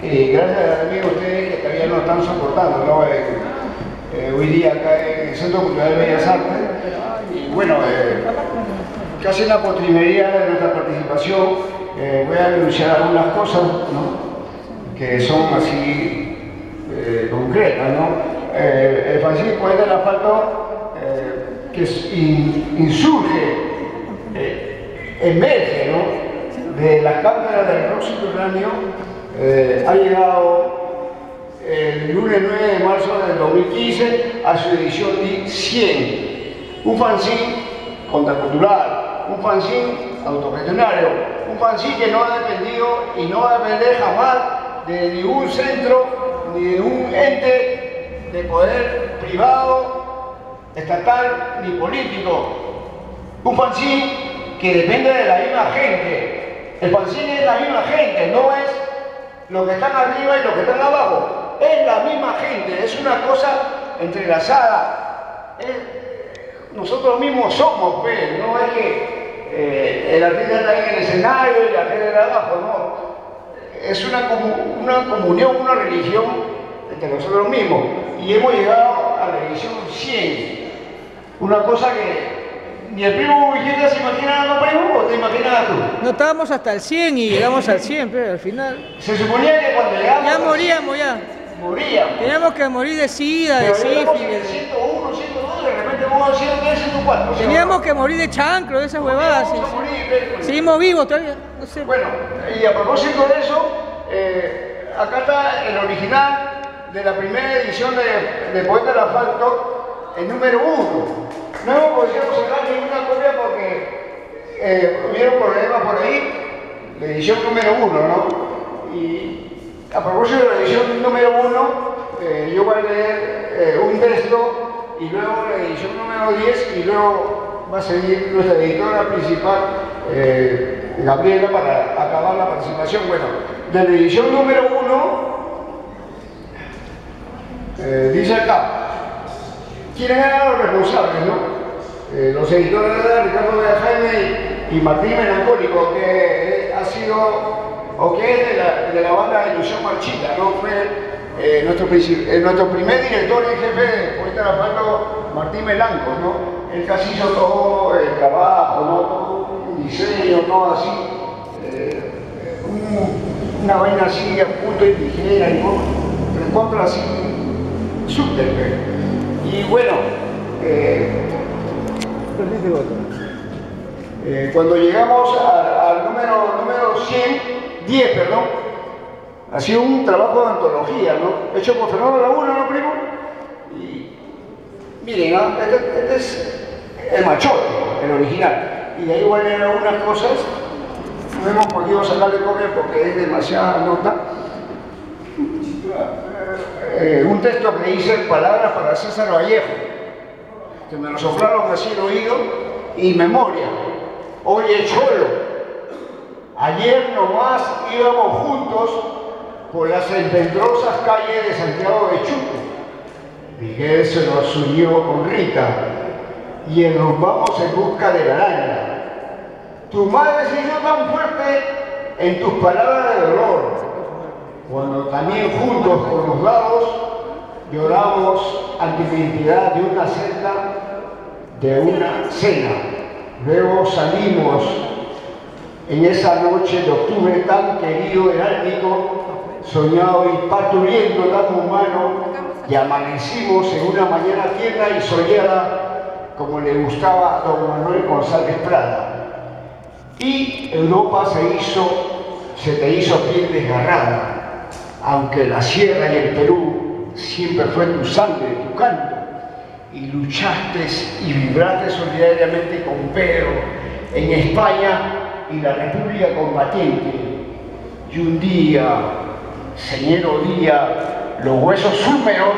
gracias a ustedes que todavía nos están soportando, ¿no? Hoy día acá en el Centro Cultural de Bellas Artes. Y bueno, casi en la postrimería de nuestra participación voy a denunciar algunas cosas, ¿no? Que son así concretas, ¿no? El fanzine Poeta del Asfalto que insurge, emerge, ¿no? De las cátedras del rock subterráneo, ha llegado el lunes 9 de marzo del 2015 a su edición 100. Un fanzine contracultural, un fanzine autogestionario, un fanzine que no ha dependido y no va a depender jamás de ningún centro ni de un ente de poder privado, estatal ni político. Un fanzine que depende de la misma gente. El fanzine es la misma gente, no es los que están arriba y los que están abajo. Es la misma gente, es una cosa entrelazada. Nosotros mismos somos, pues, no es que el artista está en el escenario y la gente de abajo, no. Es una comunión, una religión entre nosotros mismos. Y hemos llegado a la edición 100. Una cosa que ni el primo Vigilda se imagina, ¿no, primo? ¿O te imaginas tú? No, estábamos hasta el 100 y llegamos al 100, pero al final... Se suponía que cuando llegamos... Ya moríamos, ya. Moríamos. Teníamos que morir de sida, de sífilis. Pero 101, 102, de repente vamos a 103, 104. Teníamos que morir de chancro, de esas huevadas. Vamos a morir, seguimos vivos todavía, no sé. Bueno, y a propósito de eso, acá está el original de la primera edición de Poeta del Asfalto, el número 1. No hemos podido sacar ninguna copia porque hubieron problemas por ahí, la edición número 1, ¿no? Y a propósito de la edición número 1, yo voy a leer un texto y luego la edición número 10 y luego va a seguir nuestra editora principal, Gabriela, para acabar la participación. Bueno, de la edición número 1, dice acá, ¿quiénes eran los responsables, no? Los editores eran Ricardo de Jaime y Martín Melancólico, que ha sido, o que es de la banda de Ilusión Marchita, ¿no? Fue nuestro primer director en jefe de Poeta del Asfalto, Martín Melanco, ¿no? Él casi hizo todo el trabajo, ¿no? Todo el diseño, todo así, una vaina así a punto indígena, y recontra así, súper. Y bueno, cuando llegamos al número 10, perdón, ha sido un trabajo de antología, ¿no? Hecho por Fernando Laguna, ¿no, primo? Y miren, ¿no? Este es el machote, el original. Y de ahí van a ir algunas cosas. No hemos podido sacarle copia porque es demasiada nota. Un texto que dice palabras para César Vallejo, que me lo soplaron así el oído, y memoria. Oye, cholo, ayer nomás íbamos juntos por las empendrosas calles de Santiago de Chuco. Miguel se nos unió con Rita y nos vamos en busca de la araña. Tu madre se hizo tan fuerte en tus palabras de dolor, cuando también juntos con los lados lloramos ante la identidad de una celda, de una cena. Luego salimos en esa noche de octubre tan querido, heráldico, soñado y parturiento tan humano, y amanecimos en una mañana tierna y soleada como le gustaba a don Manuel González Prada. Y Europa se te hizo piel desgarrada, aunque la sierra y el Perú siempre fue tu sangre, tu canto, y luchaste y vibraste solidariamente con Pedro en España y la República Combatiente. Y un día, señero día, los huesos húmedos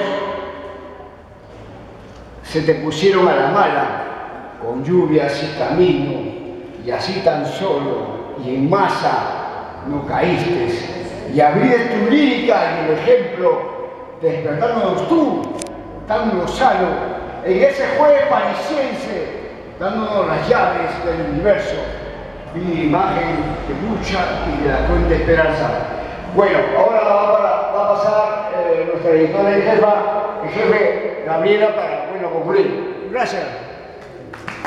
se te pusieron a la mala, con lluvias y camino, y así tan solo y en masa no caíste, y abriste tu lírica en el ejemplo, despertándonos tú, tan lozano, en ese jueves parisiense, dándonos las llaves del universo. Vi la imagen de lucha y de la cruenta esperanza. Bueno, ahora va a pasar nuestra editora en jefa, el jefe Gabriela, para, bueno, concluir. Gracias.